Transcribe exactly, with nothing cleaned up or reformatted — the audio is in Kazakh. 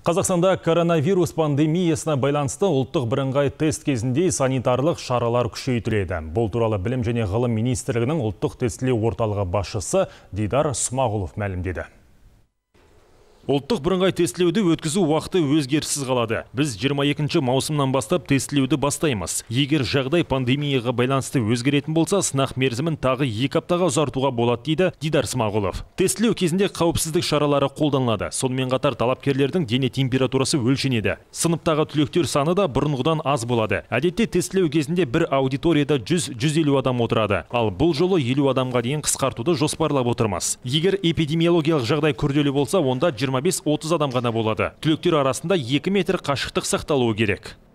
Қазақстанда коронавирус пандемиясына байланысты ұлттық бірыңғай тест кезінде санитарлық шаралар күшейтіледі. Бұл туралы Білім және ғылым министрлігінің ұлттық тестілеу орталығы басшысы Дидар Смағұлов мәлімдеді. Ұлттық бірыңғай тестілеуді өткізу уақыты өзгеріссіз қалады. Біз жиырма екінші маусымнан бастап тестілеуді бастаймыз. Егер жағдай пандемияға байланысты өзгеретін болса, сынақ мерзімін тағы екі аптаға ұзартуға болады, дейді Дидар Смағұлов. Тестілеу кезінде қауіпсіздік шаралары қолданылады. Сонымен қатар талапкерлердің дене температурасы өлшенеді. Сыныптағы түлектер саны да бұрынғыдан аз болады. Әдетте тестілеу кезінде бір аудиторияда жүз жүз елу адам отырады. Ал бұл жолы елу адамға дейін қысқартуды жоспарлап отырмыз. Егер эпидемиологиялық жағдай күрделі болса, онда жиырма бес отыз адам ғана болады. Түлектер арасында екі метр қашықтық сақталуы керек.